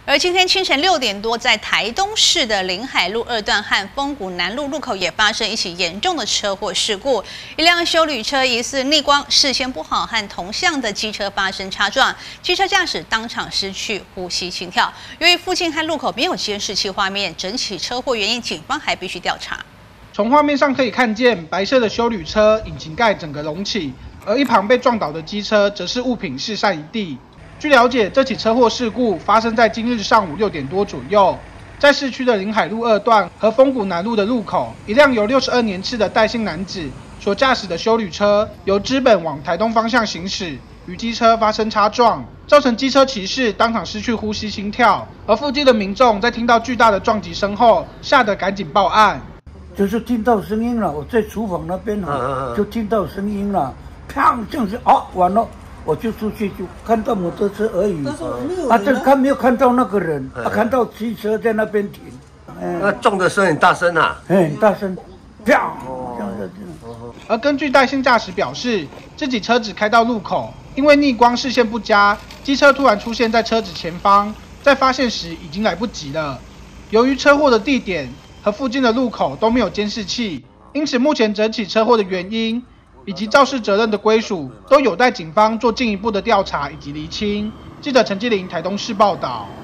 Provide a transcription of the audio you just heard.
而今天清晨6点多，在台东市的临海路2段和丰谷南路路口也发生一起严重的车祸事故，一辆休旅车疑似逆光，视线不好，和同向的机车发生擦撞，机车驾驶当场失去呼吸心跳。由于附近和路口没有监视器画面，整起车祸原因警方还必须调查。 从画面上可以看见，白色的休旅车引擎盖整个隆起，而一旁被撞倒的机车则是物品四散一地。据了解，这起车祸事故发生在今日上午6点多左右，在市区的临海路2段和丰谷南路的路口，一辆由62年次的戴姓男子所驾驶的休旅车由知本往台东方向行驶，与机车发生擦撞，造成机车骑士当场失去呼吸心跳，而附近的民众在听到巨大的撞击声后，吓得赶紧报案。 就是听到声音了，我在厨房那边就听到声音了，砰，这样子完了。我就出去就看到摩托车而已，这没有看到那个人，看到汽车在那边停。 那撞的声很大声啊， 很大声，啪！ 而根据戴姓驾驶表示，自己车子开到路口，因为逆光视线不佳，机车突然出现在车子前方，在发现时已经来不及了。由于车祸的地点和附近的路口都没有监视器，因此目前整起车祸的原因以及肇事责任的归属，都有待警方做进一步的调查以及厘清。记者陈继麟台东市报道。